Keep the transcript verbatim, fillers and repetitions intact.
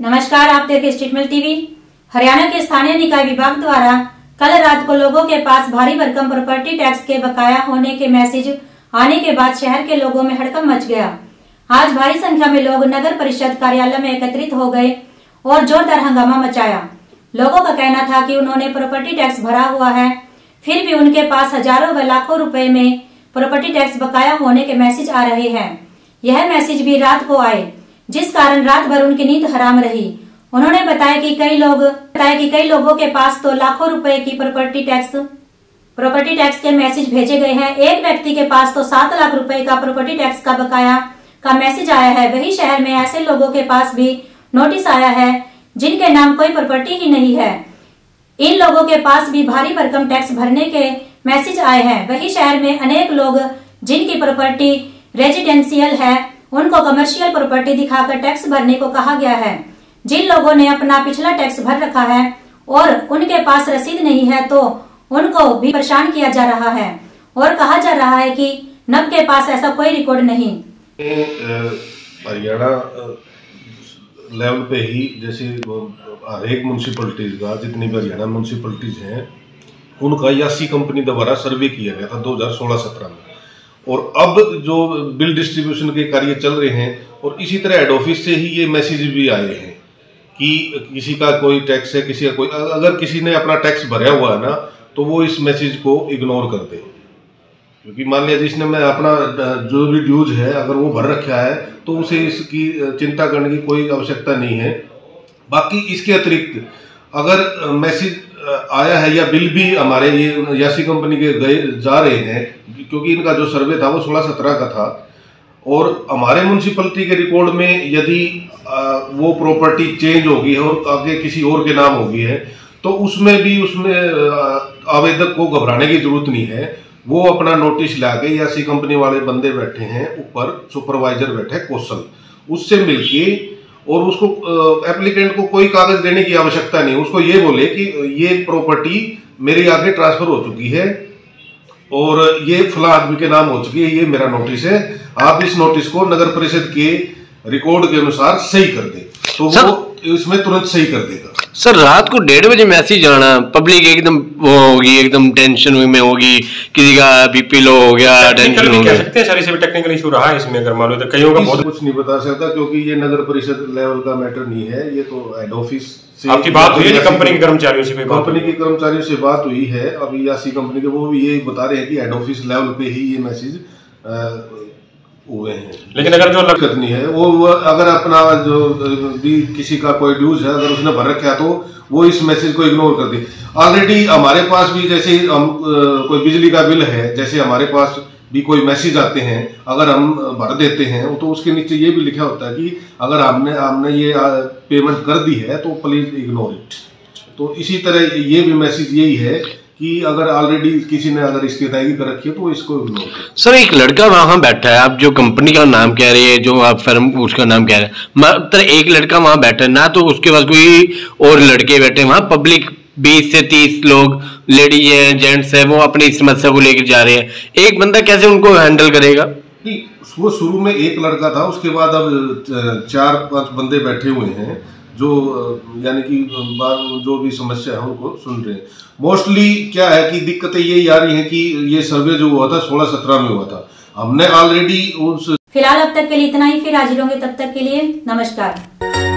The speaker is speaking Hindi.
नमस्कार, आप देख रहे स्टेटमेंट टीवी। हरियाणा के स्थानीय निकाय विभाग द्वारा कल रात को लोगों के पास भारी भरकम प्रॉपर्टी टैक्स के बकाया होने के मैसेज आने के बाद शहर के लोगों में हड़कंप मच गया। आज भारी संख्या में लोग नगर परिषद कार्यालय में एकत्रित हो गए और जोरदार हंगामा मचाया। लोगों का कहना था कि उन्होंने प्रॉपर्टी टैक्स भरा हुआ है, फिर भी उनके पास हजारों व लाखों रुपए में प्रॉपर्टी टैक्स बकाया होने के मैसेज आ रहे हैं। यह मैसेज भी रात को आए, जिस कारण रात भर उनकी नींद हराम रही। उन्होंने बताया कि कई लोग बताया कि कई लोगों के पास तो लाखों रुपए की प्रॉपर्टी टैक्स प्रॉपर्टी टैक्स के मैसेज भेजे गए हैं। एक व्यक्ति के पास तो सात लाख रुपए का प्रॉपर्टी टैक्स का बकाया का मैसेज आया है। वही शहर में ऐसे लोगों के पास भी नोटिस आया है जिनके नाम कोई प्रॉपर्टी ही नहीं है। इन लोगों के पास भी भारी भरकम टैक्स भरने के मैसेज आए हैं। वही शहर में अनेक लोग जिनकी प्रॉपर्टी रेजिडेंशियल है, उनको कमर्शियल प्रॉपर्टी दिखाकर टैक्स भरने को कहा गया है। जिन लोगों ने अपना पिछला टैक्स भर रखा है और उनके पास रसीद नहीं है, तो उनको भी परेशान किया जा रहा है और कहा जा रहा है कि नब के पास ऐसा कोई रिकॉर्ड नहीं। हरियाणा लेवल पे ही जैसे हर एक म्यूनसिपलिटीज का जितनी भी हरियाणा म्यूनसिपलिटीज हैं उनका यासी कंपनी द्वारा सर्वे किया गया था दो हज़ार सोलह सत्रह में, और अब जो बिल डिस्ट्रीब्यूशन के कार्य चल रहे हैं और इसी तरह हेड ऑफिस से ही ये मैसेज भी आए हैं कि किसी का कोई टैक्स है, किसी का कोई, अगर किसी ने अपना टैक्स भरा हुआ है ना तो वो इस मैसेज को इग्नोर कर दे। क्योंकि मान लिया जिसने मैं अपना जो भी ड्यूज है अगर वो भर रखा है तो उसे इसकी चिंता करने की कोई आवश्यकता नहीं है। बाकी इसके अतिरिक्त अगर मैसेज आया है या बिल भी हमारे ये यासी कंपनी के गए जा रहे हैं, क्योंकि इनका जो सर्वे था वो सोलह सत्रह का था, और हमारे म्यूनसिपलिटी के रिकॉर्ड में यदि वो प्रॉपर्टी चेंज होगी है और आगे किसी और के नाम होगी है तो उसमें भी उसमें आवेदक को घबराने की जरूरत नहीं है। वो अपना नोटिस लाके यासी कंपनी वाले बंदे बैठे हैं ऊपर, सुपरवाइजर बैठे कौशल, उससे मिलके और उसको एप्लीकेंट को कोई कागज देने की आवश्यकता नहीं। उसको ये बोले कि ये प्रॉपर्टी मेरे आगे ट्रांसफर हो चुकी है और ये फला आदमी के नाम हो चुकी है, ये मेरा नोटिस है, आप इस नोटिस को नगर परिषद के रिकॉर्ड के अनुसार सही कर दे, तो वो इसमें तुरंत सही कर देगा। सर, रात को डेढ़ बजे मैसेज आना, पब्लिक एकदम वो होगी, एकदम टेंशन में होगी, किसी का बीपी लो हो गया, टेंशन हो गया। सकते हैं सर, इसे भी टेक्निकल इशू रहा है इसमें, अगर मालूम है तो कईयों का बहुत कुछ नहीं बता सकता क्योंकि ये नगर परिषद लेवल का मैटर नहीं है, ये तो हेड ऑफिस से। आपकी बात हुई है कंपनी के कर्मचारियों से? कंपनी के कर्मचारियों से बात हुई है अभी यासी कंपनी के, वो भी ये बता रहे हैं कि हेड ऑफिस लेवल पे ही ये मैसेज हुए हैं। लेकिन अगर जो दिक्कत नहीं है, वो, वो अगर अपना जो भी किसी का कोई ड्यूज है अगर उसने भर रखा है तो वो इस मैसेज को इग्नोर कर दे। ऑलरेडी हमारे पास भी जैसे हम कोई बिजली का बिल है, जैसे हमारे पास भी कोई मैसेज आते हैं, अगर हम भर देते हैं तो उसके नीचे ये भी लिखा होता है कि अगर हमने हमने ये पेमेंट कर दी है तो प्लीज इग्नोर इट। तो इसी तरह ये भी मैसेज यही है कि अगर ऑलरेडी किसी ने अगर इसकी अदायगी कर रखी है तो इसको इग्नोर करें। सर, एक लड़का वहां बैठा है, आप जो कंपनी का नाम कह रहे हैं, जो आप फर्म उसका नाम कह रहे हैं, मतलब एक लड़का वहां बैठा है ना, तो उसके पास कोई और लड़के बैठे हैं वहां, पब्लिक बीस से तीस लोग, लेडीज हैं, जेंट्स हैं, वो अपनी समस्या को लेकर जा रहे हैं। एक बंदा कैसे उनको हैंडल करेगा? वो शुरू में एक लड़का था, उसके बाद अब चार पांच बंदे बैठे हुए हैं जो यानी कि जो भी समस्या है उनको सुन रहे हैं। मोस्टली क्या है कि दिक्कतें यही आ रही हैं कि ये सर्वे जो हुआ था सोलह सत्रह में हुआ था, हमने ऑलरेडी उस फिलहाल अब तक के लिए इतना ही। फिर हाजिर होंगे, तब तक के लिए नमस्कार।